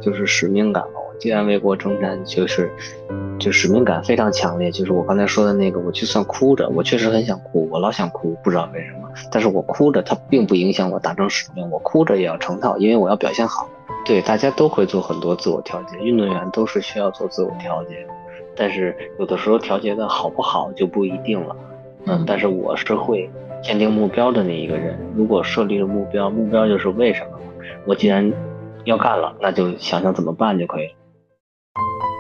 就是使命感嘛。我既然为国征战，就使命感非常强烈。就是我刚才说的那个，我就算哭着，我确实很想哭，我老想哭，不知道为什么。但是我哭着，它并不影响我达成使命，我哭着也要成套，因为我要表现好。对，大家都会做很多自我调节，运动员都是需要做自我调节，但是有的时候调节的好不好就不一定了。但是我是会坚定目标的那一个人。如果设立了目标，目标就是为什么？我既然要干了，那就想想怎么办就可以了。